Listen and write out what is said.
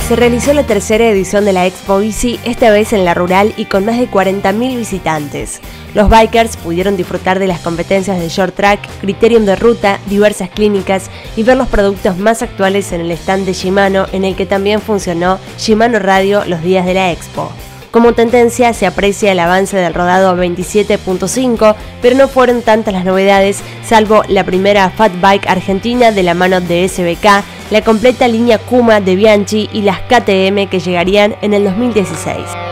Se realizó la tercera edición de la Expo Bici, esta vez en La Rural y con más de 40.000 visitantes. Los bikers pudieron disfrutar de las competencias de short track, criterium de ruta, diversas clínicas y ver los productos más actuales en el stand de Shimano, en el que también funcionó Shimano Radio los días de la Expo. Como tendencia se aprecia el avance del rodado 27.5, pero no fueron tantas las novedades, salvo la primera Fat Bike argentina de la mano de SBK, la completa línea Kuma de Bianchi y las KTM que llegarían en el 2016.